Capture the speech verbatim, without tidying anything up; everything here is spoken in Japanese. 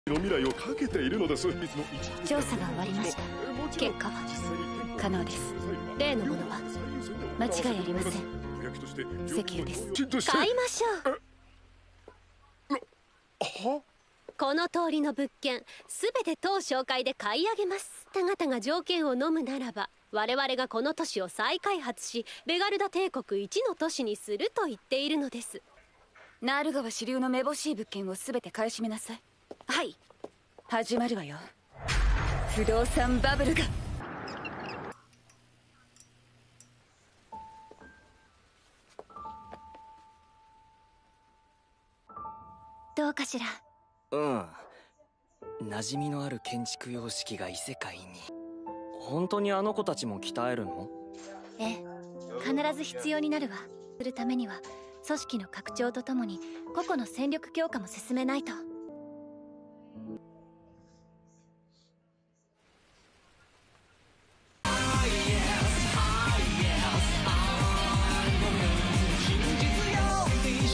の未来をかけているのです。 調査が終わりました。結果は可能です。例のものは間違いありません。石油です。 買いましょう。 はこの通りの物件すべて当紹介で買い上げます。あなたが条件を飲むならば、我々がこの都市を再開発しベガルダ帝国一の都市にすると言っているのです。 ナール川支流のめぼしい物件をすべて買い占めなさい。はい、始まるわよ。不動産バブルが。どうかしら。 うん、馴染みのある建築様式が異世界に。本当にあの子たちも鍛えるの？ ええ、必ず必要になるわ。するためには組織の拡張とともに個々の戦力強化も進めないと。